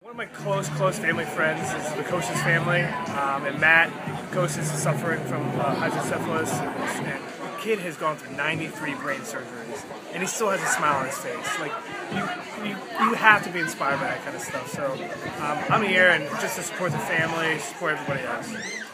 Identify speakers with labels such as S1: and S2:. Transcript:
S1: One of my close family friends is the Kocsis family, and Matt Kocsis is suffering from hydrocephalus, and the kid has gone through 93 brain surgeries, and he still has a smile on his face. Like, you have to be inspired by that kind of stuff. So I'm here and just to support the family, support everybody else.